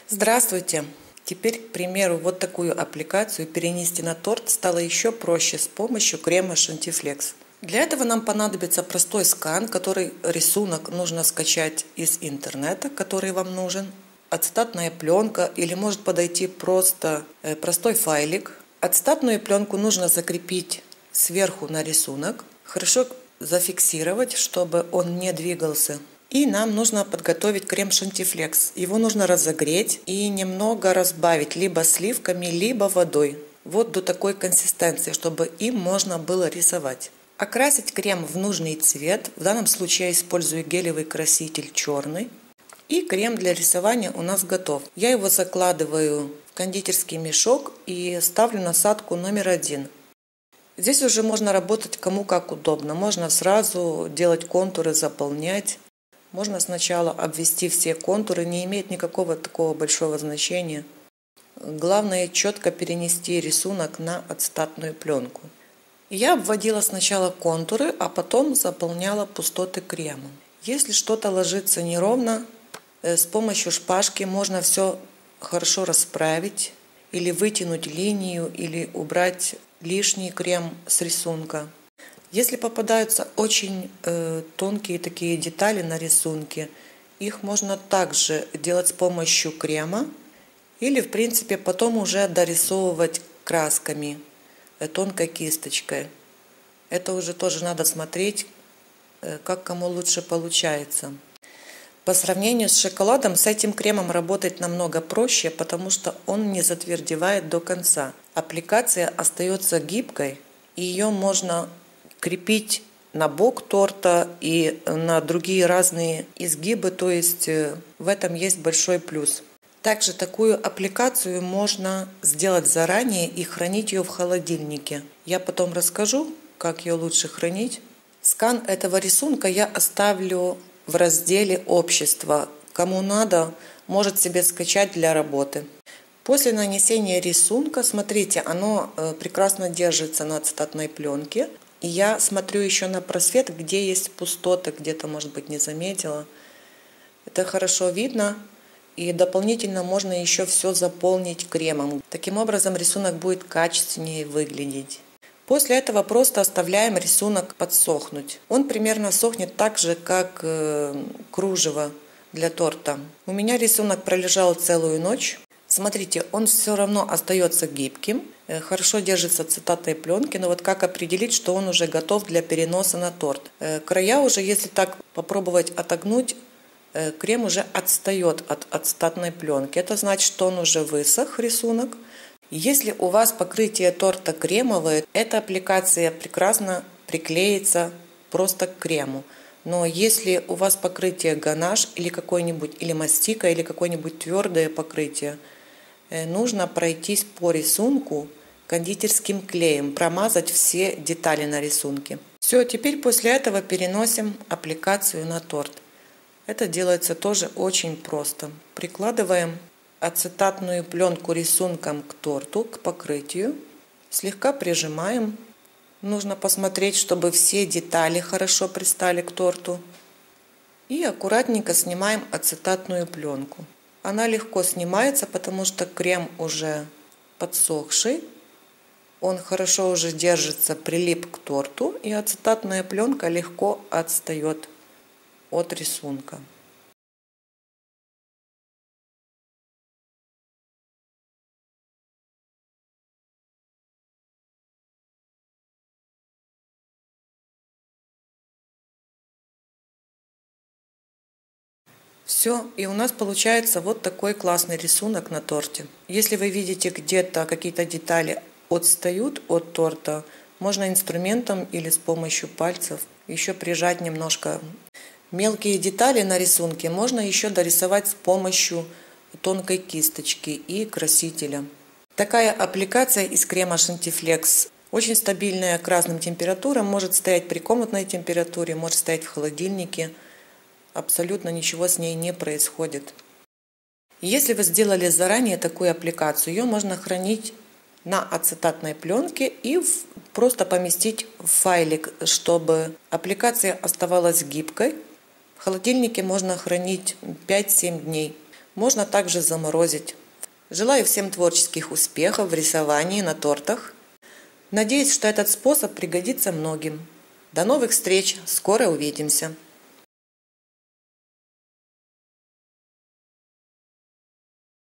Здравствуйте! Теперь, к примеру, вот такую аппликацию перенести на торт стало еще проще с помощью крема Шантифлекс. Для этого нам понадобится простой скан, который рисунок нужно скачать из интернета, который вам нужен, ацетатная пленка или может подойти просто простой файлик. Ацетатную пленку нужно закрепить сверху на рисунок, хорошо зафиксировать, чтобы он не двигался. И нам нужно подготовить крем Шантифлекс. Его нужно разогреть и немного разбавить либо сливками, либо водой. Вот до такой консистенции, чтобы им можно было рисовать. Окрасить крем в нужный цвет. В данном случае я использую гелевый краситель черный. И крем для рисования у нас готов. Я его закладываю в кондитерский мешок и ставлю насадку номер 1. Здесь уже можно работать кому как удобно. Можно сразу делать контуры, заполнять. Можно сначала обвести все контуры, не имеет никакого такого большого значения. Главное четко перенести рисунок на ацетатную пленку. Я обводила сначала контуры, а потом заполняла пустоты кремом. Если что-то ложится неровно, с помощью шпажки можно все хорошо расправить, или вытянуть линию, или убрать лишний крем с рисунка. Если попадаются очень тонкие такие детали на рисунке, их можно также делать с помощью крема или, в принципе, потом уже дорисовывать красками, тонкой кисточкой. Это уже тоже надо смотреть, как кому лучше получается. По сравнению с шоколадом, с этим кремом работать намного проще, потому что он не затвердевает до конца. Аппликация остается гибкой, и ее можно крепить на бок торта и на другие разные изгибы, то есть в этом есть большой плюс. Также такую аппликацию можно сделать заранее и хранить ее в холодильнике. Я потом расскажу, как ее лучше хранить. Скан этого рисунка я оставлю в разделе «Общество». Кому надо, может себе скачать для работы. После нанесения рисунка, смотрите, оно прекрасно держится на ацетатной пленке. И я смотрю еще на просвет, где есть пустоты, где-то, может быть, не заметила. Это хорошо видно. И дополнительно можно еще все заполнить кремом. Таким образом рисунок будет качественнее выглядеть. После этого просто оставляем рисунок подсохнуть. Он примерно сохнет так же, как кружево для торта. У меня рисунок пролежал целую ночь. Смотрите, он все равно остается гибким, хорошо держится в ацетатной пленке, но вот как определить, что он уже готов для переноса на торт? Края уже, если так попробовать отогнуть, крем уже отстает от ацетатной пленки. Это значит, что он уже высох, рисунок. Если у вас покрытие торта кремовое, эта аппликация прекрасно приклеится просто к крему. Но если у вас покрытие ганаш или какой-нибудь, или мастика, или какое-нибудь твердое покрытие, нужно пройтись по рисунку кондитерским клеем, промазать все детали на рисунке. Все, теперь после этого переносим аппликацию на торт. Это делается тоже очень просто. Прикладываем ацетатную пленку рисунком к торту, к покрытию. Слегка прижимаем. Нужно посмотреть, чтобы все детали хорошо пристали к торту. И аккуратненько снимаем ацетатную пленку. Она легко снимается, потому что крем уже подсохший. Он хорошо уже держится, прилип к торту. И ацетатная пленка легко отстает от рисунка. Все, и у нас получается вот такой классный рисунок на торте. Если вы видите где-то какие-то детали отстают от торта, можно инструментом или с помощью пальцев еще прижать немножко. Мелкие детали на рисунке можно еще дорисовать с помощью тонкой кисточки и красителя. Такая аппликация из крема Шантифлекс очень стабильная к разным температурам, может стоять при комнатной температуре, может стоять в холодильнике. Абсолютно ничего с ней не происходит. Если вы сделали заранее такую аппликацию, ее можно хранить на ацетатной пленке и просто поместить в файлик, чтобы аппликация оставалась гибкой. В холодильнике можно хранить 5-7 дней. Можно также заморозить. Желаю всем творческих успехов в рисовании на тортах. Надеюсь, что этот способ пригодится многим. До новых встреч! Скоро увидимся!